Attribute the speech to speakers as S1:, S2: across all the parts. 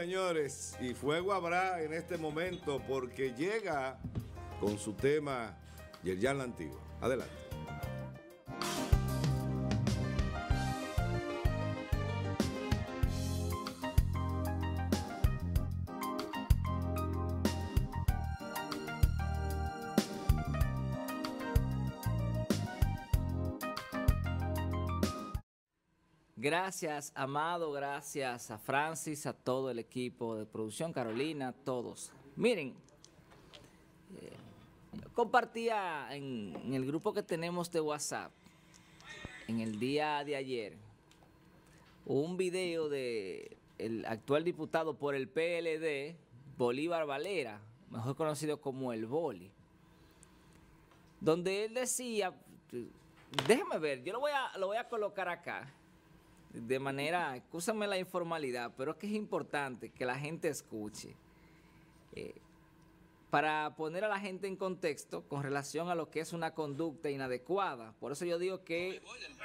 S1: señores, y fuego habrá en este momento porque llega con su tema Yerjan La Antigua. Adelante.
S2: Gracias, Amado, gracias a Francis, a todo el equipo de producción, Carolina, todos. Miren, compartía en el grupo que tenemos de WhatsApp, en el día de ayer, un video de el actual diputado por el PLD, Bolívar Valera, mejor conocido como el Boli, donde él decía, déjeme ver, yo lo voy a colocar acá, de manera, excúsame la informalidad, pero es que es importante que la gente escuche. Para poner a la gente en contexto con relación a lo que es una conducta inadecuada. Por eso yo digo que...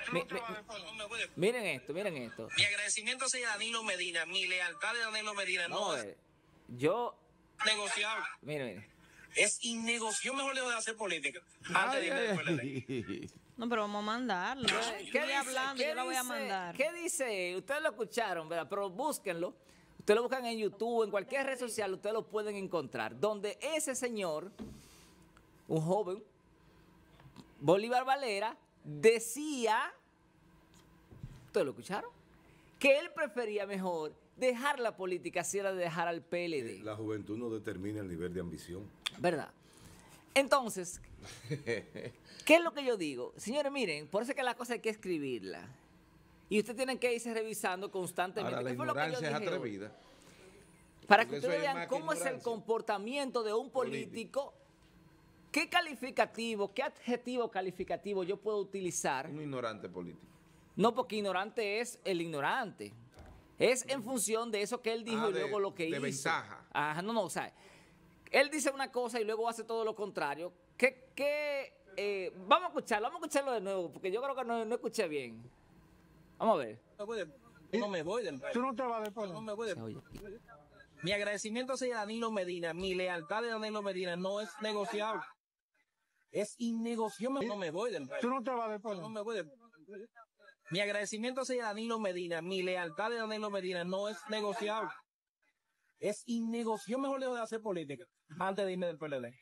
S2: Miren esto, miren esto.
S3: Mi agradecimiento sea Danilo Medina, mi lealtad de Danilo Medina
S2: no es... Yo...
S3: negociable.
S2: Miren.
S3: Es innegociable, mejor lejos de hacer política. Antes de irme del PLD.
S4: No, pero vamos a mandarlo.
S2: ¿Qué
S4: hablando, yo lo voy a mandar.
S2: ¿Qué dice? Ustedes lo escucharon, ¿verdad? Pero búsquenlo. Ustedes lo buscan en YouTube, en cualquier red social, ustedes lo pueden encontrar. Donde ese señor, un joven, Bolívar Valera, decía, ¿ustedes lo escucharon? Que él prefería mejor dejar la política si era de dejar al PLD.
S1: La juventud no determina el nivel de ambición.
S2: ¿Verdad? Entonces, ¿qué es lo que yo digo? Señores, miren, por eso es que la cosa hay que escribirla. Y ustedes tienen que irse revisando constantemente.
S5: Ahora, la ignorancia es atrevida.
S2: Para que ustedes vean cómo es el comportamiento de un político, qué calificativo, qué adjetivo calificativo yo puedo utilizar.
S5: Un ignorante político.
S2: No, porque ignorante es el ignorante. Es en función de eso que él dijo y luego lo que hizo.
S5: De ventaja.
S2: Ajá, no, o sea, él dice una cosa y luego hace todo lo contrario. Vamos a escucharlo de nuevo, porque yo creo que no escuché bien. Vamos a ver.
S3: No me voy del PLD.
S6: Tú no te vas del PLD.
S3: No me voy del PLD. Mi agradecimiento sea Danilo Medina, mi lealtad de Danilo Medina no es negociable. Es innegociable, no me voy del PLD.
S6: Tú no te vas del PLD.
S3: No me voy del PLD. Mi agradecimiento sea Danilo Medina, mi lealtad de Danilo Medina no es negociable. Es innegociable, mejor lejos de hacer política, antes de irme del PLD.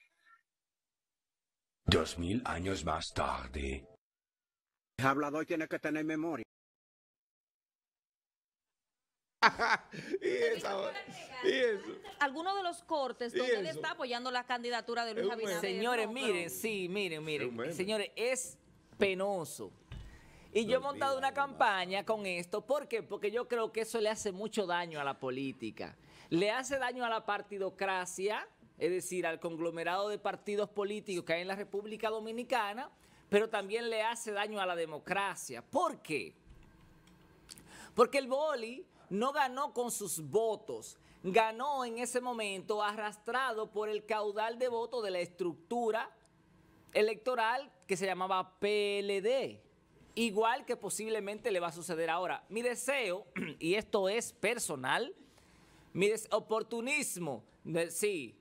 S7: 2000 años más tarde.
S8: El hablador tiene que tener memoria.
S5: y eso.
S4: Algunos de los cortes donde él está apoyando la candidatura de Luis Abinader.
S2: Señores,
S4: no,
S2: miren,
S4: pero...
S2: sí, miren. Señores, es penoso. Y yo he montado una campaña con esto. ¿Por qué? Porque yo creo que eso le hace mucho daño a la política. Le hace daño a la partidocracia, es decir, al conglomerado de partidos políticos que hay en la República Dominicana, pero también le hace daño a la democracia. ¿Por qué? Porque el Boli no ganó con sus votos, ganó en ese momento arrastrado por el caudal de votos de la estructura electoral que se llamaba PLD. Igual que posiblemente le va a suceder ahora. Mi deseo, y esto es personal, oportunismo, sí,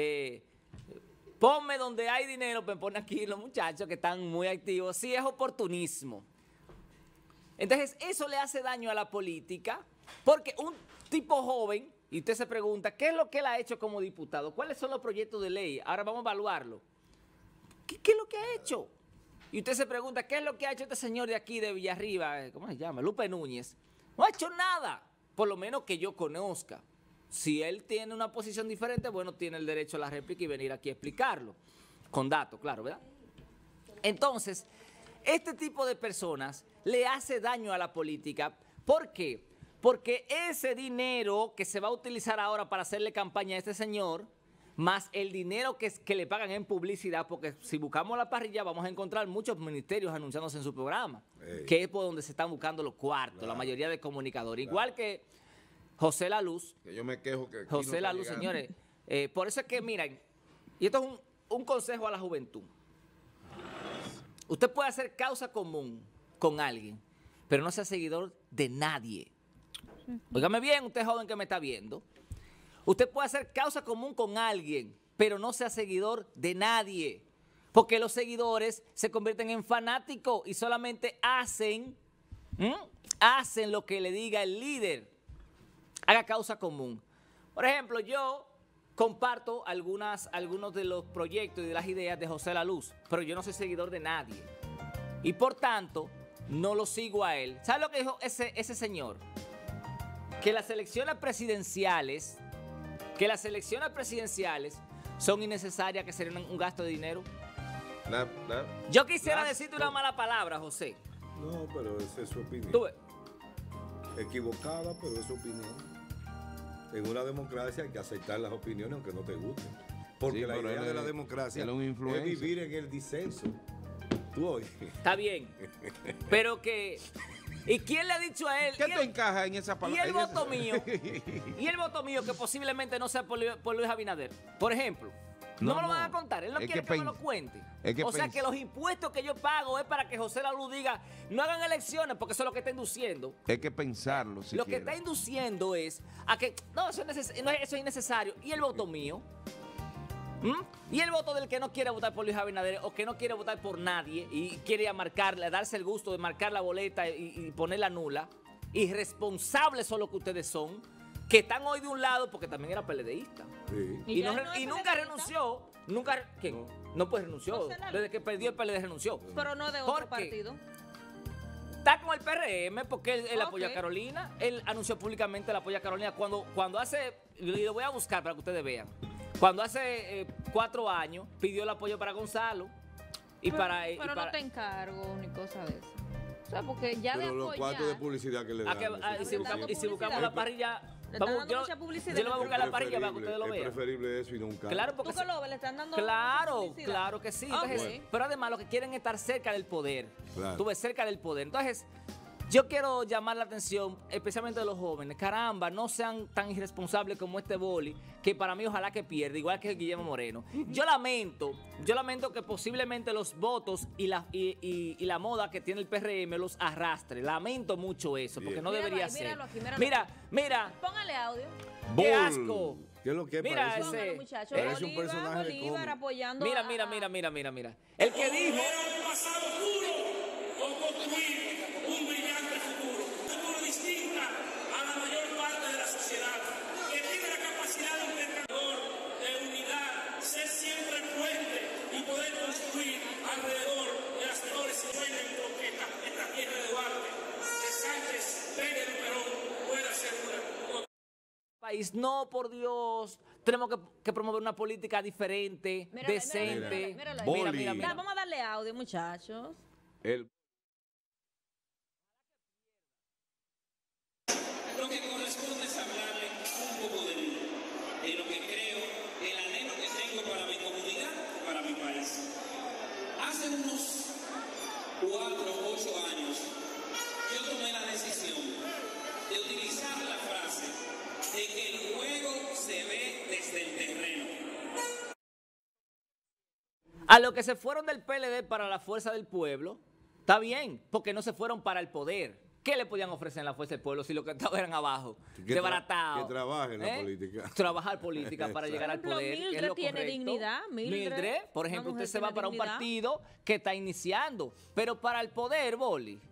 S2: ponme donde hay dinero, me pone aquí los muchachos que están muy activos, sí es oportunismo. Entonces eso le hace daño a la política, porque un tipo joven, y usted se pregunta, ¿qué es lo que él ha hecho como diputado? ¿Cuáles son los proyectos de ley? Ahora vamos a evaluarlo. ¿Qué es lo que ha hecho? Y usted se pregunta, ¿qué es lo que ha hecho este señor de aquí de Villarriba? ¿Cómo se llama? Lupe Núñez. No ha hecho nada, por lo menos que yo conozca. Si él tiene una posición diferente, bueno, tiene el derecho a la réplica y venir aquí a explicarlo. Con datos, claro, ¿verdad? Entonces, este tipo de personas le hace daño a la política. ¿Por qué? Porque ese dinero que se va a utilizar ahora para hacerle campaña a este señor, más el dinero que le pagan en publicidad, porque si buscamos la parrilla vamos a encontrar muchos ministerios anunciándose en su programa, que es por donde se están buscando los cuartos, la mayoría de comunicadores. Igual que José La Luz.
S5: Que yo me quejo que aquí
S2: José
S5: no
S2: La Luz,
S5: está
S2: señores. Por eso es que, miren, y esto es un consejo a la juventud. Usted puede hacer causa común con alguien, pero no sea seguidor de nadie. Óigame bien, usted joven que me está viendo. Usted puede hacer causa común con alguien, pero no sea seguidor de nadie. Porque los seguidores se convierten en fanáticos y solamente hacen lo que le diga el líder. Haga causa común. Por ejemplo, yo comparto algunos de los proyectos y de las ideas de José La Luz, pero yo no soy seguidor de nadie. Y por tanto, no lo sigo a él. ¿Sabe lo que dijo ese señor? Que las elecciones presidenciales son innecesarias, que serían un gasto de dinero. Yo quisiera decirte una mala palabra, José.
S1: No, pero esa es su opinión.
S2: ¿Tú ves?
S1: Equivocada, pero es su opinión. En una democracia hay que aceptar las opiniones aunque no te gusten. Porque
S5: Sí,
S1: la
S5: pero
S1: idea
S5: él
S1: de la
S5: es-
S1: democracia
S5: él es un
S1: es
S5: influencer.
S1: vivir en el disenso. Tú oyes.
S2: Está bien. Pero que... ¿Y quién le ha dicho a él?
S5: ¿Qué
S2: ¿Y
S5: te
S2: el-
S5: encaja en esa
S2: Y
S5: palabra?
S2: el voto mío, y el voto mío que posiblemente no sea por Luis Abinader, por ejemplo, no me lo van a contar, él no
S5: Es
S2: quiere
S5: que
S2: que me lo cuente.
S5: es que
S2: O sea
S5: pens-
S2: que los impuestos que yo pago es para que José La Luz diga, no hagan elecciones, porque eso es lo que está induciendo.
S5: Hay que pensarlo si
S2: Lo que
S5: quieres.
S2: está induciendo es a que, no, eso es innecesario. ¿Y el voto mío? ¿Y el voto del que no quiere votar por Luis Abinader o que no quiere votar por nadie y quiere darse el gusto de marcar la boleta y ponerla nula? Irresponsables son los que ustedes son, que están hoy de un lado porque también era PLDista.
S1: Sí.
S4: Y ya
S2: no-
S4: no es
S2: y nunca
S4: PLDista.
S2: renunció. ¿Quién? No, pues renunció.
S4: José La Luz.
S2: Desde que perdió el PLD renunció.
S4: Pero no de
S2: ¿Por
S4: otro
S2: qué?
S4: partido.
S2: Está con el PRM porque él apoya a
S4: Ok.
S2: Carolina. Él anunció públicamente el apoyo a Carolina cuando hace, y lo voy a buscar para que ustedes vean, cuando hace 4 años pidió el apoyo para Gonzalo y para...
S4: Pero no te encargo ni cosa de eso. O sea, porque ya
S1: Pero
S4: de
S1: los cuartos de
S4: apoyar...
S1: publicidad que le dan.
S2: y si
S4: Le están
S2: buscamos,
S4: dando
S2: la parrilla...
S4: Le están dando mucha publicidad.
S2: yo le voy a
S1: Es
S2: buscar la parrilla para que ustedes lo
S1: es
S2: vean.
S1: preferible eso y no un cargo.
S2: Claro, porque
S4: ¿Tú que lo ves? Le están dando
S2: Claro,
S4: publicidad.
S2: claro que sí.
S4: Ok.
S2: Entonces, pero además lo que quieren es estar cerca del poder.
S1: Claro.
S2: Tú ves, cerca del poder. Entonces, yo quiero llamar la atención, especialmente de los jóvenes. Caramba, no sean tan irresponsables como este boli, que para mí ojalá que pierda, igual que Guillermo Moreno. Yo lamento que posiblemente los votos y la moda que tiene el PRM los arrastre. Lamento mucho eso, porque
S1: Bien.
S2: no
S4: Míralo
S2: debería
S4: ahí,
S2: ser.
S4: míralo aquí, míralo
S2: Mira,
S4: Póngale audio.
S2: qué
S1: Bol.
S2: asco.
S1: ¿Qué es lo que
S2: Mira
S1: parece?
S2: ese.
S4: Póngalo, muchachos.
S1: Parece un personaje de
S4: Bolívar
S1: cómic.
S4: apoyando
S2: Mira,
S4: a-
S2: mira. El que dijo...
S6: un pasado duro o construir un brillante futuro. Un futuro distinta a la mayor parte de la sociedad, que tiene la capacidad de intercambiador, de unidad, ser siempre fuerte y poder construir alrededor de las mejores sueños que esta tierra de Duarte, de Sánchez, Peña y Perón pueda ser una.
S2: País, no, por Dios, tenemos que promover una política diferente,
S4: Míralo ahí,
S2: decente.
S4: míralo ahí.
S1: Boli.
S4: Mira, vamos a darle audio, muchachos.
S6: Lo que corresponde es hablarle un poco de mí, de lo que creo, el anhelo que tengo para mi comunidad, para mi país. Hace unos 4 o 8 años, yo tomé la decisión de utilizar la frase de que el juego se ve desde el terreno.
S2: A los que se fueron del PLD para la Fuerza del Pueblo, está bien, porque no se fueron para el poder. ¿Qué le podían ofrecer en la Fuerza del Pueblo si lo que estaban eran abajo?
S1: Que
S2: Desbaratados.
S1: que trabaje en la política.
S2: Trabajar política para llegar al
S4: Por ejemplo,
S2: poder. que es
S4: Mildred
S2: lo
S4: tiene
S2: correcto.
S4: dignidad, Mildred,
S2: por
S4: una
S2: ejemplo, usted
S4: mujer
S2: se va
S4: tiene
S2: para un
S4: dignidad.
S2: partido que está iniciando, pero para el poder, Boli.